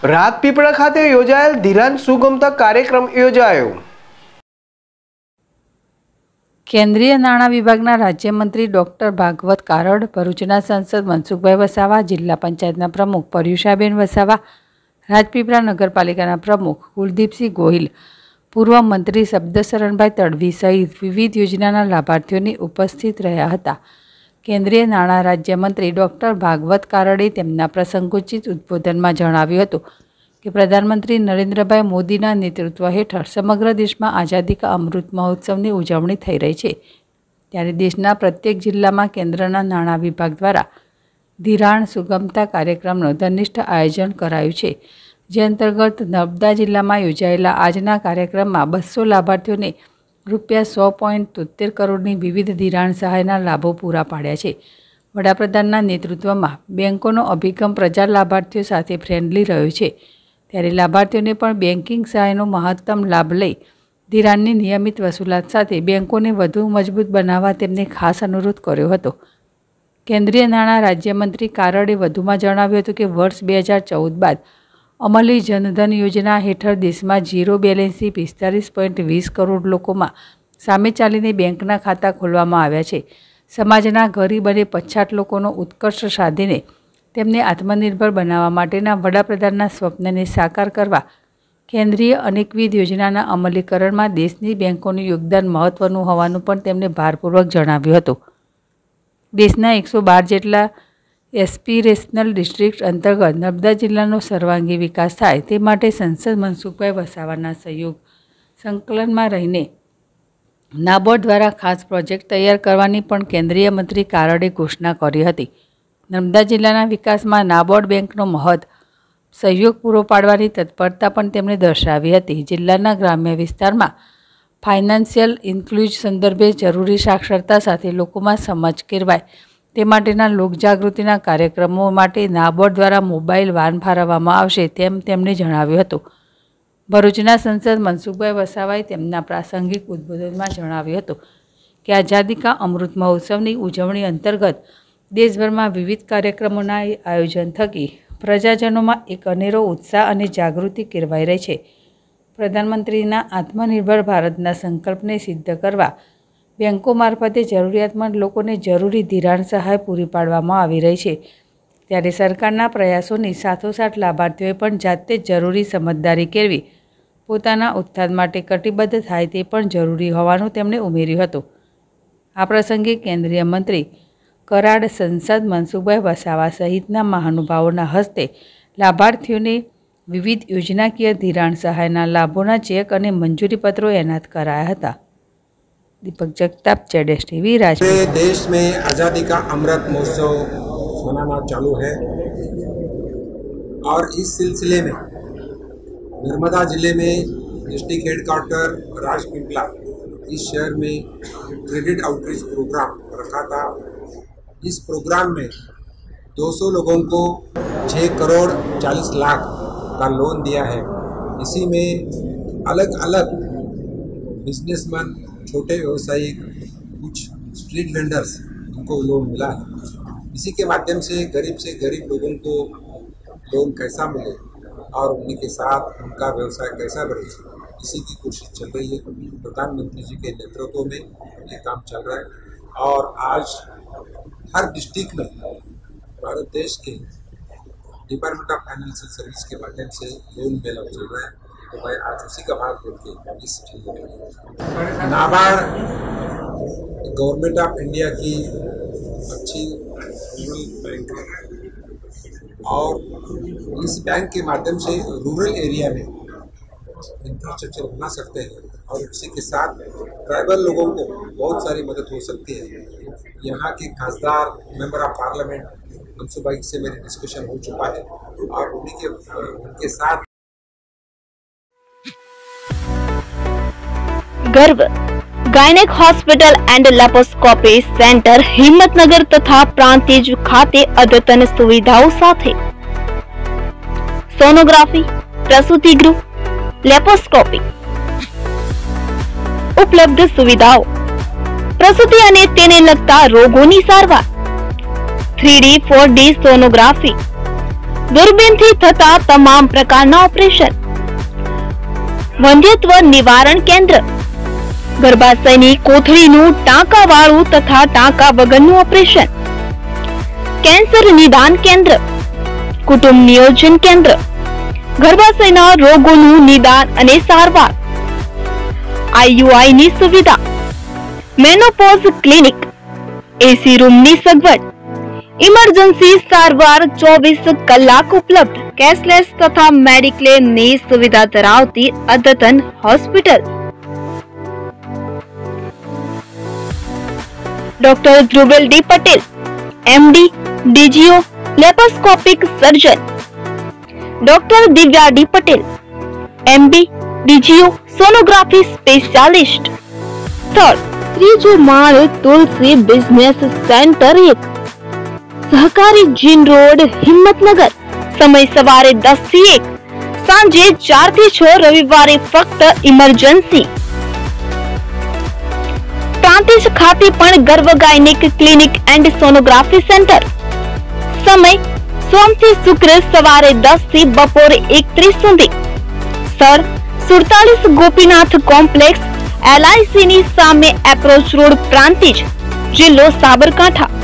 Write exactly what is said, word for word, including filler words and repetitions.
રાજપીપળા ખાતે યોજાયેલ ધિરાણ સુગમતા કાર્યક્રમ યોજાયો। કેન્દ્રીય નાણાં વિભાગના રાજ્યમંત્રી ડોક્ટર ભાગવત કારડ, ભરૂચના સાંસદ મનસુખભાઈ વસાવા, જિલ્લા પંચાયતના પ્રમુખ પર્યુષાબેન વસાવા, રાજપીપળા નગરપાલિકાના પ્રમુખ કુલદીપસિંહ ગોહિલ, પૂર્વ મંત્રી શબ્દશરણભાઈ તડવી સહિત વિવિધ યોજનાના લાભાર્થીઓની ઉપસ્થિત રહ્યા હતા। કેન્દ્રીય નાણાં રાજ્યમંત્રી ડોક્ટર ભાગવત કારડે તેમના પ્રસંગોચિત ઉદ્બોધનમાં જણાવ્યું હતું કે પ્રધાનમંત્રી નરેન્દ્રભાઈ મોદીના નેતૃત્વ હેઠળ સમગ્ર દેશમાં આઝાદી કા અમૃત મહોત્સવની ઉજવણી થઈ રહી છે, ત્યારે દેશના પ્રત્યેક જિલ્લામાં કેન્દ્રના નાણાં વિભાગ દ્વારા ધિરાણ સુગમતા કાર્યક્રમનું ધનિષ્ઠ આયોજન કરાયું છે, જે અંતર્ગત નર્મદા જિલ્લામાં યોજાયેલા આજના કાર્યક્રમમાં બસો લાભાર્થીઓને રૂપિયા સો પોઈન્ટ તોતેર કરોડની વિવિધ ધિરાણ સહાયના લાભો પૂરા પાડ્યા છે। વડાપ્રધાનના નેતૃત્વમાં બેંકોનો અભિગમ પ્રજા લાભાર્થીઓ સાથે ફ્રેન્ડલી રહ્યો છે, ત્યારે લાભાર્થીઓને પણ બેન્કિંગ સહાયનો મહત્તમ લાભ લઈ ધિરાણની નિયમિત વસૂલાત સાથે બેંકોને વધુ મજબૂત બનાવવા તેમને ખાસ અનુરોધ કર્યો હતો। કેન્દ્રીય નાણાં રાજ્યમંત્રી કારડે વધુમાં જણાવ્યું હતું કે વર્ષ બે હજાર ચૌદ બાદ અમલી જનધન યોજના હેઠળ દેશમાં ઝીરો બેલેન્સથી પિસ્તાલીસ પોઈન્ટ વીસ કરોડ લોકોમાં સામે ચાલીને બેંકના ખાતા ખોલવામાં આવ્યા છે। સમાજના ગરીબ અને પછાત લોકોનો ઉત્કર્ષ સાધીને તેમને આત્મનિર્ભર બનાવવા માટેના વડાપ્રધાનના સ્વપ્નને સાકાર કરવા કેન્દ્રીય અનેકવિધ યોજનાના અમલીકરણમાં દેશની બેંકોનું યોગદાન મહત્વનું હોવાનું પણ તેમણે ભારપૂર્વક જણાવ્યું હતું। દેશના એકસો બાર જેટલા એસ્પિરેશનલ ડિસ્ટ્રિક્ટ અંતર્ગત નર્મદા જિલ્લાનો સર્વાંગી વિકાસ થાય તે માટે સંસદ મનસુખભાઈ વસાવાના સહયોગ સંકલનમાં રહીને નાબાર્ડ દ્વારા ખાસ પ્રોજેક્ટ તૈયાર કરવાની પણ કેન્દ્રીય મંત્રી કારડે ઘોષણા કરી હતી। નર્મદા જિલ્લાના વિકાસમાં નાબાર્ડ બેંકનો મહત્ સહયોગ પૂરો પાડવાની તત્પરતા પણ તેમણે દર્શાવી હતી। જિલ્લાના ગ્રામ્ય વિસ્તારમાં ફાઇનાન્શિયલ ઇન્ક્લુઝ સંદર્ભે જરૂરી સાક્ષરતા સાથે લોકોમાં સમજ કેળવાય તે માટેના લોકજાગૃતિના કાર્યક્રમો માટે નાબાર્ડ દ્વારા મોબાઈલ વાન ફાળવવામાં આવશે તેમ તેમણે જણાવ્યું હતું। ભરૂચના સંસદ મનસુખભાઈ વસાવાએ તેમના પ્રાસંગિક ઉદ્બોધનમાં જણાવ્યું હતું કે આઝાદી કા અમૃત મહોત્સવની ઉજવણી અંતર્ગત દેશભરમાં વિવિધ કાર્યક્રમોના આયોજન થકી પ્રજાજનોમાં એક અનેરો ઉત્સાહ અને જાગૃતિ કેળવાઈ રહી છે। પ્રધાનમંત્રીના આત્મનિર્ભર ભારતના સંકલ્પને સિદ્ધ કરવા બેંકો મારફતે જરૂરિયાતમંદ લોકોને જરૂરી ધિરાણ સહાય પૂરી પાડવામાં આવી રહી છે, ત્યારે સરકારના પ્રયાસોની સાથોસાથ લાભાર્થીઓએ પણ જાતે જ જરૂરી સમજદારી કેળવી પોતાના ઉત્થાન માટે કટિબદ્ધ થાય તે પણ જરૂરી હોવાનું તેમણે ઉમેર્યું હતું। આ પ્રસંગે કેન્દ્રીય મંત્રી કરાડ, સંસદ મનસુખભાઈ વસાવા સહિતના મહાનુભાવોના હસ્તે લાભાર્થીઓને વિવિધ યોજનાકીય ધિરાણ સહાયના લાભોના ચેક અને મંજૂરી પત્રો એનાયત કરાયા હતા। Deepak Jagtap, Z S TV, Rajpipla. देश में आज़ादी का अमृत महोत्सव मनाना चालू है और इस सिलसिले में नर्मदा जिले में डिस्ट्रिक्ट हेडक्वार्टर राजपीपला इस शहर में क्रेडिट आउटरीच प्रोग्राम रखा था। इस प्रोग्राम में दो सौ लोगों को छः करोड़ चालीस लाख का लोन दिया है। इसी में अलग अलग बिजनेसमैन, छोटे व्यवसायिक, कुछ स्ट्रीट वेंडर्स, उनको लोन मिला है। इसी के माध्यम से गरीब से गरीब लोगों को लोन कैसा मिले और उनके साथ उनका व्यवसाय कैसा बढ़े, इसी की कोशिश चल रही है। प्रधानमंत्री जी के नेतृत्व में ये काम चल रहा है और आज हर डिस्ट्रिक्ट में भारत देश के डिपार्टमेंट ऑफ फाइनेंशियल सर्विस के माध्यम से लोन मेला चल रहा है। तो भाई आज उसी का भाग बोल के इस नाबार्ड गवर्नमेंट ऑफ इंडिया की अच्छी रूरल बैंक है और इस बैंक के माध्यम से रूरल एरिया में इंफ्रास्ट्रक्चर बना सकते हैं और उसी के साथ ट्राइबल लोगों को बहुत सारी मदद हो सकती है। यहाँ के खासदार मेंबर ऑफ पार्लियामेंट मनसुखभाई से मेरी डिस्कशन हो चुका है और उन्हीं के उनके साथ Garbh gynaec hospital and laparoscopy centre Himmatnagar तथा प्रांतिज खाते अद्यतन सुविधाओं साथे सोनोग्राफी, प्रसूति गृह, लेप्रोस्कोपी उपलब्ध सुविधाओं, प्रसूति अने तेने लगता रोगोनी सारवार, three D four D sonography, દૂરબીનથી થતા તમામ પ્રકારના ઓપરેશન, વંધ્યત્વ નિવારણ કેન્દ્ર, ગર્ભાશયની કોથળીનું ટાંકાવાળું તથા ટાંકા વગરનું ઓપરેશન, કેન્સર નિદાન કેન્દ્ર, કુટુંબ નિયોજન કેન્દ્ર, ગર્ભાશયના રોગોનું નિદાન અને સારવાર, આઈયુઆઈ ની સુવિધા, મેનોપોઝ ક્લિનિક, એસી રૂમની સગવડ, ઇમરજન્સી સારવાર ચોવીસ કલાક ઉપલબ્ધ, કેશલેસ તથા મેડિક્લેમ ની સુવિધા ધરાવતી અદ્યતન hospital. Doctor Dhruvel D Patel, MD, DGO, laparoscopic surgeon. Doctor Divya D Patel, MD, DGO, sonography specialist. સ્થળ ત્રીજો માળ, તુલસી બિઝનેસ સેન્ટર એક, સહકારી જીન રોડ, હિંમતનગર. સમય સવારે દસ થી એક, સાંજે ચાર થી છ, રવિવારે ફક્ત ઇમરજન્સી. પ્રાંતિજ ખાતે પણ Garbh gynaec clinic and sonography centre. સમય સોમ થી શુક્ર સવારે દસ થી બપોરે એક ત્રીસ સુધી. સ્થળ સુડતાલીસ ગોપીનાથ કોમ્પ્લેક્સ, એલઆઈસી ની સામે એપ્રોચ રોડ, પ્રાંતિજ, જિલ્લો સાબરકાંઠા.